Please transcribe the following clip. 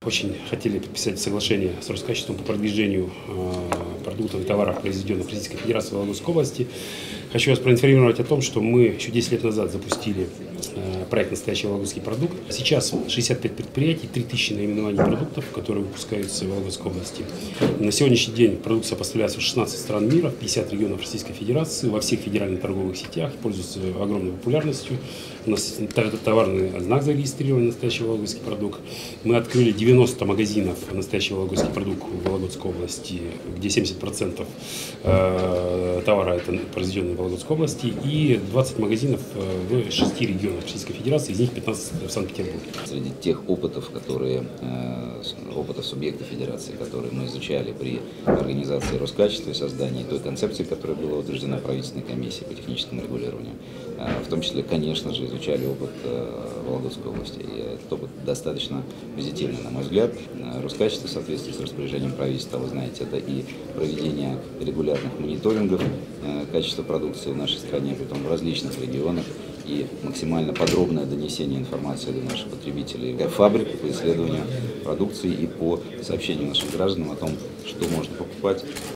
Очень хотели подписать соглашение с Роскачеством по продвижению продуктов и товаров, произведенных в Российской Федерации Вологодской области. Хочу вас проинформировать о том, что мы еще 10 лет назад запустили проект «Настоящий вологодский продукт». Сейчас 65 предприятий, 3000 наименований продуктов, которые выпускаются в Вологодской области. На сегодняшний день продукция поставляется в 16 стран мира, в 50 регионов Российской Федерации, во всех федеральных торговых сетях, пользуется огромной популярностью. У нас товарный знак зарегистрирован «Настоящий вологодский продукт». Мы открыли 90 магазинов «Настоящий вологодский продукт» в Вологодской области, где 70% товара это произведенный в Вологодской области, и 20 магазинов в 6 регионах Российской Федерации, из них 15 в Санкт-Петербурге. Среди тех опытов, опытов субъектов Федерации, которые мы изучали при организации Роскачества и создании той концепции, которая была утверждена правительственной комиссией по техническому регулированию, в том числе, конечно же, изучали опыт Вологодской области. И этот опыт достаточно позитивный, на мой взгляд. Роскачество в соответствии с распоряжением правительства, вы знаете, это и проведение регулярных мониторингов качества продукции в нашей стране, притом в различных регионах, и максимально подробное донесение информации до наших потребителей, фабрик по исследованию продукции и по сообщению нашим гражданам о том, что можно покупать.